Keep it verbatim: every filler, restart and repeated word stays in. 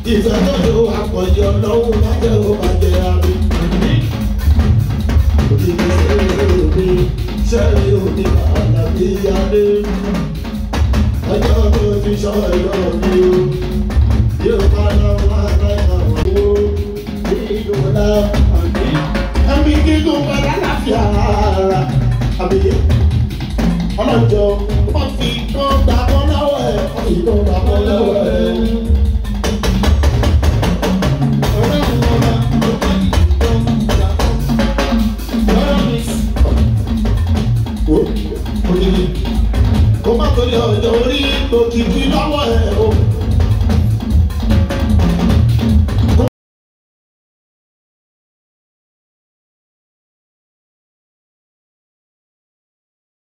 ìfẹ́ tó lò àpọ̀jù ọlọ́run má jẹ́ ó bàjẹ́ àmì. òdìgbò sẹ́yìn òní àlàbí adé ọjọ́ tó ti sọ ẹ̀yọ́ mi o yóò bá lọ́wọ́ àgbẹ̀yàwó ní ìlú náà ẹ̀mí gígùn pẹ̀lú àlàáfíà ara àbí ọlọ́jọ́ wọ́n fi tó gbà wọ́n lọ́wọ́ ẹ̀ wọ́n fi tó gbà wọ́n lọ́wọ́